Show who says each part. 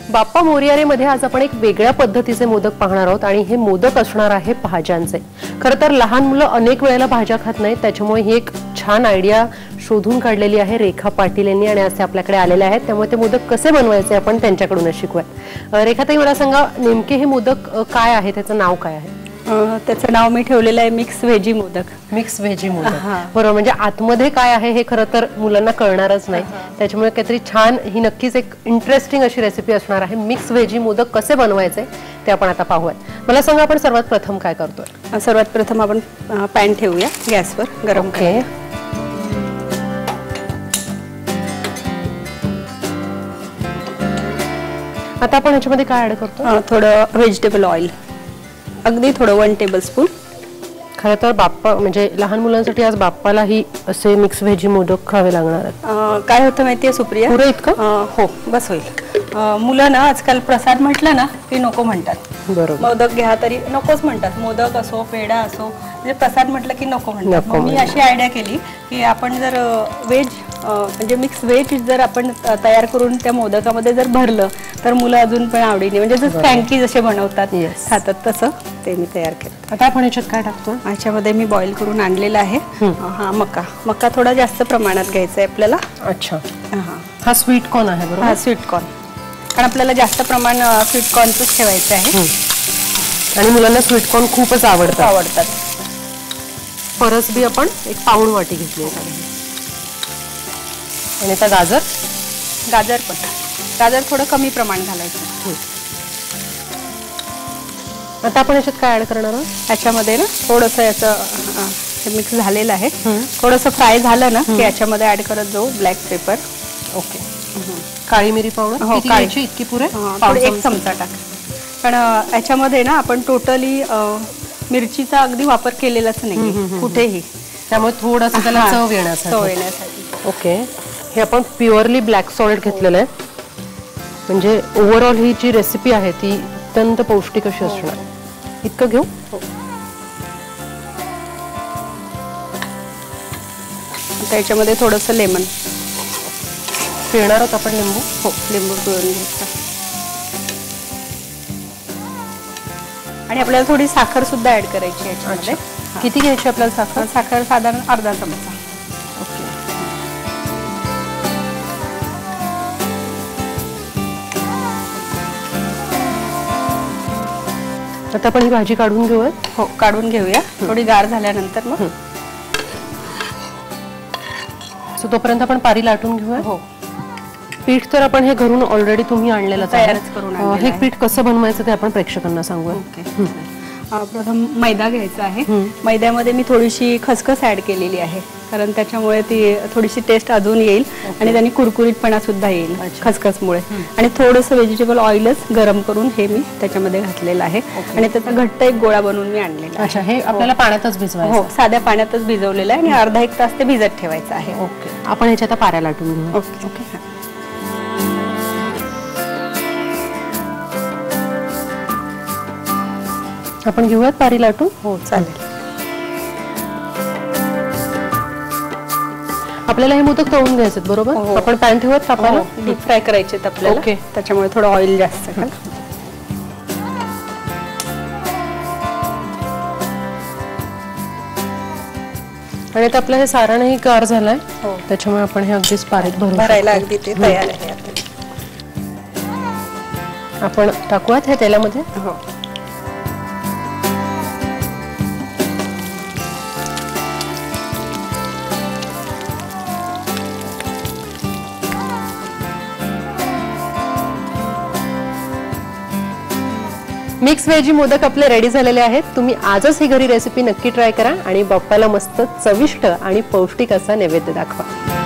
Speaker 1: बाप्पा मोरयारेमध्ये आज आपण एक वेगळ्या पद्धतीचे मोदक पाहणार आहोत आणि हे मोदक असणार आहे भाज्यांचे। खरं तर लहान मुलं अनेक वेळेला भाज्या खात नाहीत, त्याच्यामुळे ही एक छान आयडिया शोधून काढलेली आहे रेखा पाटील यांनी आणि असे आपल्याकडे आलेले आहेत। त्यामुळे ते मोदक कसे बनवायचे आपण त्यांच्याकडूनच शिकूया। रेखाताई मला सांगा, नेमके हे मोदक काय आहे, त्याचं नाव काय आहे?
Speaker 2: त्याचं नाव मी ठेवलेलं आहे mix veggie modak.
Speaker 1: Mix veggie modak, बरोबर। म्हणजे आतमध्ये काय आहे हे खरं तर मुलांना कळणारच नाही, त्याच्यामुळे काहीतरी छान, ही नक्कीच एक इंटरेस्टिंग अशी रेसिपी असणार आहे। मिक्स व्हेजी मोदक कसे बनवायचे ते आपण आता पाहूयात। मला सांगा, आपण सर्वात प्रथम काय करतोय?
Speaker 2: सर्वात प्रथम आपण पॅन ठेवूया गॅसवर गरम करूया।
Speaker 1: आता आपण ह्याच्यामध्ये काय ऍड करतो?
Speaker 2: थोडं व्हेजिटेबल ऑइल, अगदी थोडं 1 टेबलस्पून।
Speaker 1: खरं तर बाप्पा म्हणजे लहान मुलांसाठी आज बाप्पाला ही असे मिक्स व्हेजी मोदक खावे लागणार आहेत।
Speaker 2: काय होतं माहितीये सुप्रिया?
Speaker 1: पुरे इतकं?
Speaker 2: हो, बस होईल। मुलं ना आजकाल प्रसाद म्हटलं ना की नको म्हणतात।
Speaker 1: बरोबर,
Speaker 2: मोदक घ्या तरी नकोच म्हणतात। मोदक असो पेढा असो, म्हणजे प्रसाद म्हटलं की नको म्हणतात। मी अशी आयडिया केली की आपण जर व्हेज म्हणजे मिक्स व्हेज जर आपण तयार करून त्या मोदकामध्ये जर भरलं तर मुलं अजून पण आवडीने, म्हणजे जसं फ्रँकी जसे बनवतात खातात तसं ते मी तयार केलं।
Speaker 1: आता आपण ह्याच्यात काय टाकतो?
Speaker 2: ह्याच्यामध्ये मी बॉईल करून आणलेला आहे मका थोडा जास्त प्रमाणात घ्यायचा आहे आपल्याला।
Speaker 1: अच्छा, हा स्वीट कॉर्न आहे बरोबर?
Speaker 2: हा स्वीट कॉर्न, कारण आपल्याला जास्त प्रमाण स्वीट कॉर्नच ठेवायचं आहे
Speaker 1: आणि मुलांना स्वीट कॉर्न खूपच आवडतात। परस बी आपण एक पाऊण वाटी घेतली आहे। आणि आता
Speaker 2: गाजर थोडं कमी प्रमाण घालायचं।
Speaker 1: आता आपण याच्यात काय ऍड करणार आहोत?
Speaker 2: याच्यामध्ये ना थोडंसं याचं मिक्स झालेलं आहे, थोडंसं फ्राय झालं ना की याच्यामध्ये ऍड करत जाऊ ब्लॅक पेपर।
Speaker 1: ओके, काळी मिरी पावडर इतकी पुरे?
Speaker 2: 1 चमचा टाक, कारण याच्यामध्ये ना आपण टोटली मिरचीचा अगदी वापर केलेलाच नाही कुठेही,
Speaker 1: त्यामुळे थोडंसं त्याला चव येण्यासाठी। ओके, हे आपण प्युअरली ब्लॅक सॉल्ट घेतलेलं आहे, म्हणजे ओव्हरऑल ही जी रेसिपी आहे ती अत्यंत पौष्टिक अशी असणार। इतकं घेऊ?
Speaker 2: त्याच्यामध्ये थोडंसं लेमन
Speaker 1: पिळणार आहोत आपण, लिंबू?
Speaker 2: हो, लिंबू पिळून घ्यायचं। आणि आपल्याला थोडी साखर सुद्धा ऍड करायची याच्यामध्ये।
Speaker 1: किती घ्यायची आपल्याला साखर?
Speaker 2: साखर साधारण अर्धा चमचा।
Speaker 1: ओके, आता आपण ही भाजी काढून घेऊया।
Speaker 2: हो, काढून घेऊया, थोडी गार झाल्यानंतर मग
Speaker 1: तोपर्यंत आपण पारी लाटून घेऊया।
Speaker 2: हो,
Speaker 1: पीठ तर आपण हे घरून ऑलरेडी तुम्ही आणलेलं
Speaker 2: तयारच करून
Speaker 1: हे पीठ कसं बनवायचं ते आपण प्रेक्षकांना सांगूया।
Speaker 2: ओके, प्रथम मैदा घ्यायचा आहे। मैद्यामध्ये मी थोडीशी खसखस ऍड केलेली आहे, कारण त्याच्यामुळे ती थोडीशी टेस्ट अजून येईल आणि त्याने कुरकुरीतपणा सुद्धा येईल खसखसमुळे। आणि थोडंसं व्हेजिटेबल ऑइलच गरम करून हे मी त्याच्यामध्ये घातलेलं आहे आणि त्याचा घट्ट एक गोळा बनवून मी आणलेला।
Speaker 1: अच्छा, हे आपल्याला पाण्यातच भिजवायचं?
Speaker 2: हो, साध्या पाण्यातच भिजवलेलं आहे आणि अर्धा 1 तास ते भिजत ठेवायचं आहे।
Speaker 1: ओके, आपण ह्याच्या आता पाऱ्या लाटून घेऊ।
Speaker 2: ओके ओके,
Speaker 1: आपण घेऊयात पारी लाटून?
Speaker 2: हो चालेल।
Speaker 1: आपल्याला हे मोदक तळून घ्यायचे बरोबर? आपण पॅन ठेवत तापायला?
Speaker 2: डीप फ्राय करायचे आपल्याला।
Speaker 1: ओके,
Speaker 2: त्याच्यामुळे थोडं ऑइल जास्त घाल।
Speaker 1: आणि आता आपलं हे सारणही गार झालंय, त्याच्यामुळे आपण हे अगदीच पारीत
Speaker 2: भरायला अगदी ते तयार आहे।
Speaker 1: आपण टाकूयात हे तेलामध्ये?
Speaker 2: हो,
Speaker 1: मिक्स व्हेजी मोदक आपले रेडी झालेले आहेत। तुम्ही आजच ही घरी रेसिपी नक्की ट्राय करा आणि बाप्पाला मस्त चविष्ट आणि पौष्टिक असा नैवेद्य दाखवा।